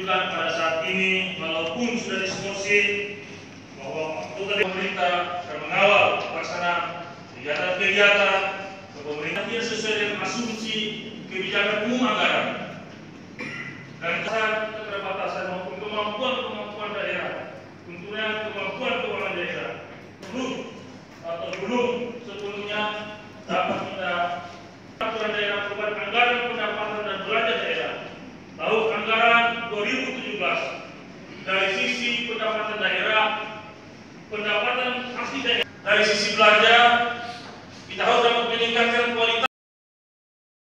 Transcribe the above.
menunjukkan pada saat ini walaupun sudah diskorsí bahwa pemerintah akan mengawal pelaksanaan kegiatan-kegiatan pemerintah yang sesuai dengan asumsi kebijakan umum anggaran dan keterbatasan maupun kemampuan daerah, tentunya kemampuan keuangan daerah belum sepenuhnya dapat kita aturan daerah perubahan anggaran pendapatan dan belanja daerah tahun anggaran 2017 dari sisi pendapatan daerah, pendapatan asli daerah, dari sisi belanja kita harus dapat meningkatkan kualitas